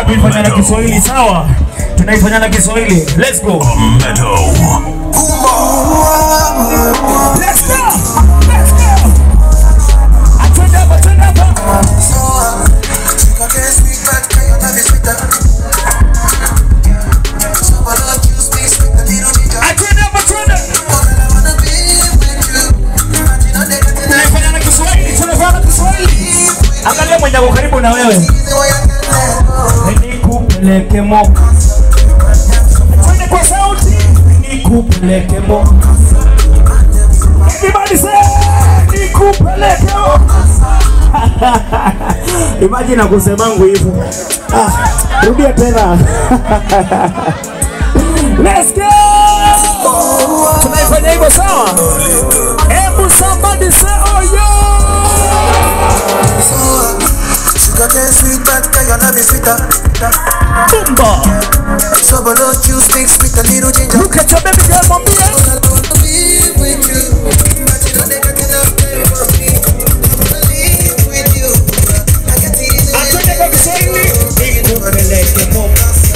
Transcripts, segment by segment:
tuifanya na Kiswahili, sawa? Tunaifanya na Kiswahili. Let's go. Let's go. Let's go. Atenda hapa. Tunaifanya na Kiswahili, tunafanya na Kiswahili. Angalia mwenye ako karibu na wewe. Nikupeleke moka. Twende kwa sauti. Nikupeleke moka. Everybody say nikupeleke moka. Imagine akusemangu hivyo. Rudia tena. Let's go. Tunaifanya hivyo, sawa? Hebu somebody say oh yeah. Sugar cane sweet, that kind of love is sweeter. Bumba. So below juice mixed with a little ginger. Look at your baby girl, mommy. I wanna be with you, but you know they got enough time for me. I wanna live with you. I can see the way you never say me. Big over the leg, the mom.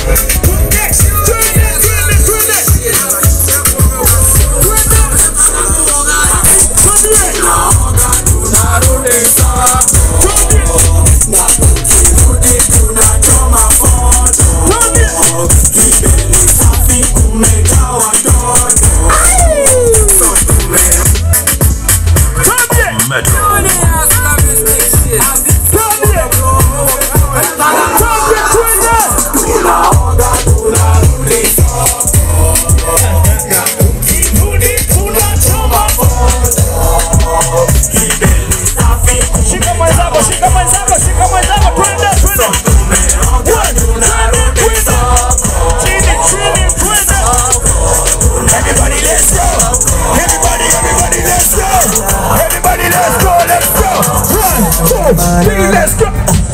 Let's go.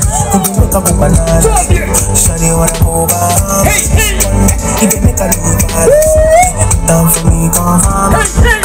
Shawty wanna go back. Hey, hey. You can make a little bad. Down for me, come on. Hey, hey.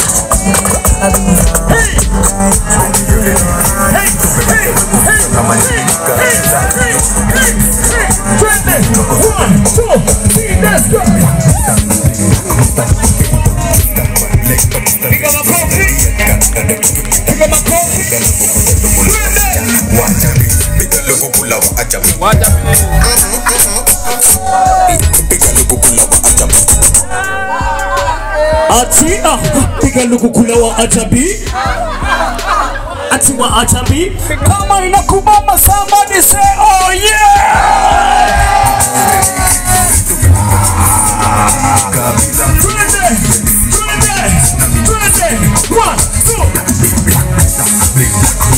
Atia, piga lukukula wa ajabi. Ati wa ajabi. Kama inakubamba somebody say oh yeah. One, two.